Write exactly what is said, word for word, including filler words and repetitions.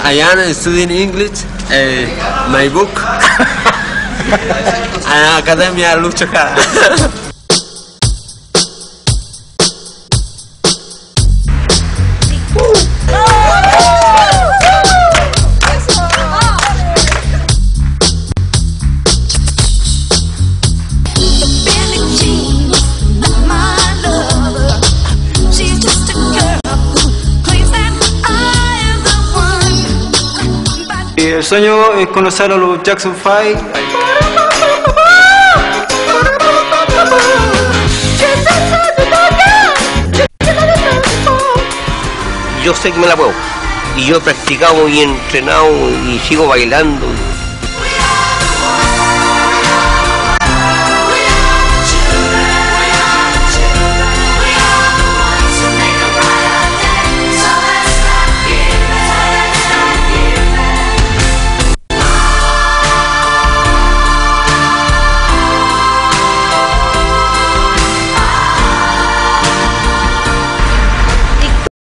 I am studying English. Uh, my book. uh, Academia Lucho Jara. El sueño es conocer a los Jackson Five. Yo sé que me la puedo. Y yo he practicado y he entrenado y sigo bailando.